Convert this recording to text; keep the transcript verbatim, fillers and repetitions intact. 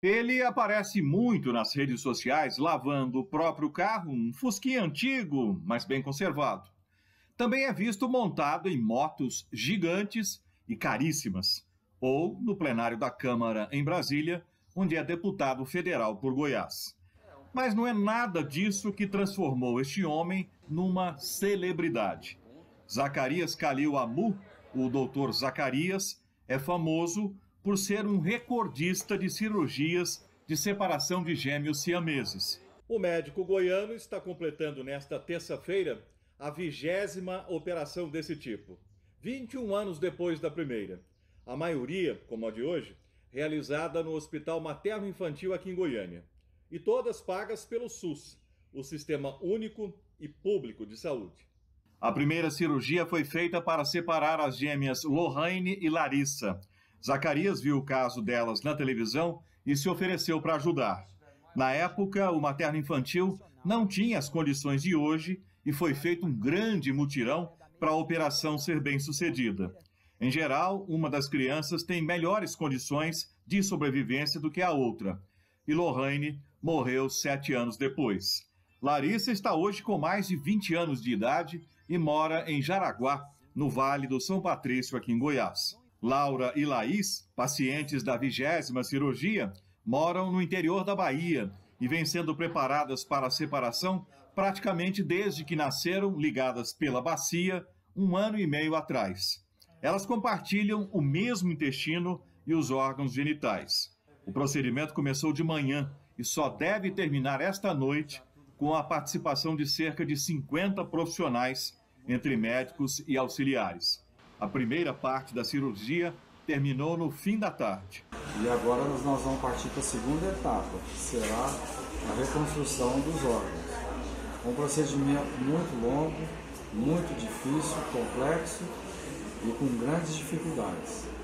Ele aparece muito nas redes sociais lavando o próprio carro, um Fusquinha antigo, mas bem conservado. Também é visto montado em motos gigantes e caríssimas, ou no plenário da Câmara em Brasília, onde é deputado federal por Goiás. Mas não é nada disso que transformou este homem numa celebridade. Zacarias Calil Amu, o doutor Zacarias, é famoso por ser um recordista de cirurgias de separação de gêmeos siameses. O médico goiano está completando nesta terça-feira a vigésima operação desse tipo, vinte e um anos depois da primeira. A maioria, como a de hoje, realizada no Hospital Materno Infantil aqui em Goiânia. E todas pagas pelo SUS, o Sistema Único e Público de Saúde. A primeira cirurgia foi feita para separar as gêmeas Lohane e Larissa. Zacarias viu o caso delas na televisão e se ofereceu para ajudar. Na época, o materno infantil não tinha as condições de hoje e foi feito um grande mutirão para a operação ser bem sucedida. Em geral, uma das crianças tem melhores condições de sobrevivência do que a outra. E Lohane morreu sete anos depois. Larissa está hoje com mais de vinte anos de idade e mora em Jaraguá, no Vale do São Patrício, aqui em Goiás. Laura e Laís, pacientes da vigésima cirurgia, moram no interior da Bahia e vêm sendo preparadas para a separação praticamente desde que nasceram, ligadas pela bacia, um ano e meio atrás. Elas compartilham o mesmo intestino e os órgãos genitais. O procedimento começou de manhã e só deve terminar esta noite com a participação de cerca de cinquenta profissionais, entre médicos e auxiliares. A primeira parte da cirurgia terminou no fim da tarde. E agora nós vamos partir para a segunda etapa, que será a reconstrução dos órgãos. Um procedimento muito longo, muito difícil, complexo e com grandes dificuldades.